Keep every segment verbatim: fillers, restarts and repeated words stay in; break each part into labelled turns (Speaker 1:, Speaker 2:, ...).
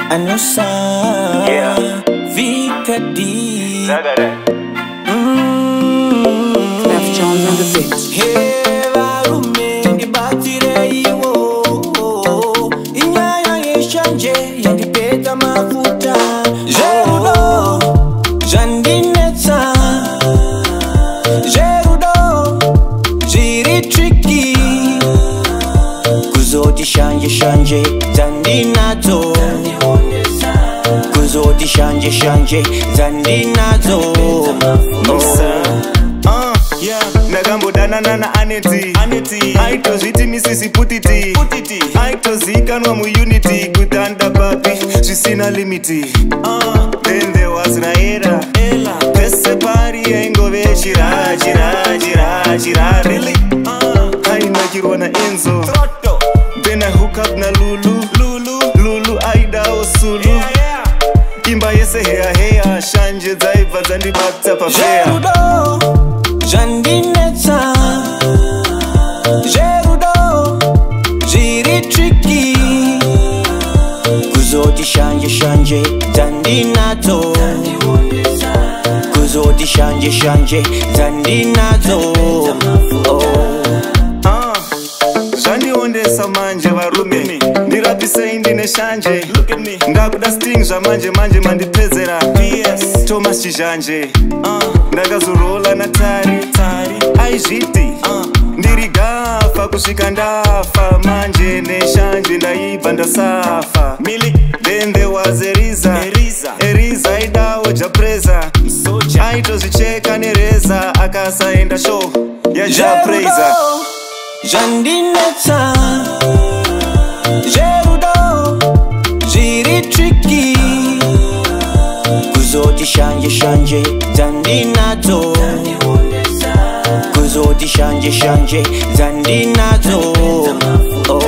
Speaker 1: Anusa,
Speaker 2: yeah.
Speaker 1: Vika D.
Speaker 3: Mm. F Jones on the beat.
Speaker 1: Hey, varume ndibatire iwo. Inyaya yeshanje yandipeta mafuta. Jerudo, jandinetsa. Jerudo, jiri tricky. Kuzoti shanje shanje zandinazo. Kuzoti shanje shanje zandinazo.
Speaker 2: Uh, yeah. Ndakambodana nana aneti aneti aitozviti misisi putiti putiti aitozikanwa muunity kutanda papi zvisina limiti. Uh, then there was Raera Ela pese pari yaingove chira chira chira chira really. Uh, ainakirwa na Enzo Trotto. Then I hook up na Lulu Lulu Lulu aida osulu yeah, yeah. Imba yese hea hea shanje zaibva dzandibata pafea.
Speaker 1: Jerudo, jandinetsa. Jerudo, jiri tricky. Kuzoti shanje shanje zandinazo. Kuzoti shanje shanje zandinazo. Oh.
Speaker 2: Uh, zvandiondesa manje varume ndirapise ndine shanje ndakuda sting zvamanje manje mandipedzera P S Thomas Chizhanje. uh, ndakazorola natari aizviti uh, ndiri gafa kusvika ndafa manje neshanje ndaibva ndasafa Mili. Then there was Eriza Eriza aidawo japreza aitozvicheka nereza akasaenda show yajapreza.
Speaker 1: Jandinetsa. Jerudo, jiri tricky. Kuzoti shanje shanje zandinazo. Kuzoti shanje shanje zandinazo. Oh.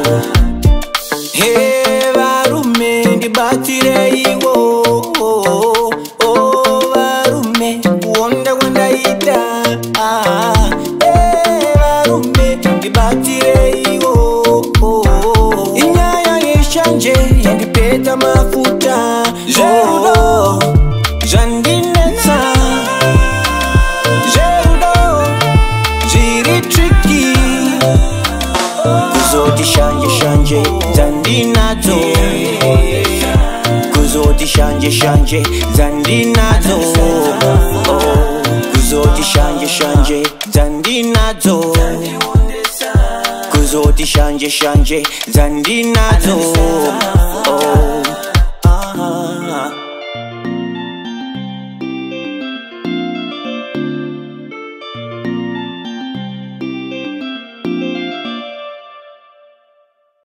Speaker 1: Hey, varume ndibatire iwo. Oh, varume wonda wanda ita. Ah, hey, varume ndibatire iwo. Inyaya yeshanje yandipeta mafuta. Jerudo, jandinetsa. Jerudo, jiri tricky. Kuzoti shanje shanje zandinazo. Kuzoti shanje shanje zandinazo. Oh. Kuzoti shanje shanje zandinazo. Kuzoti shanje shanje zandinazo.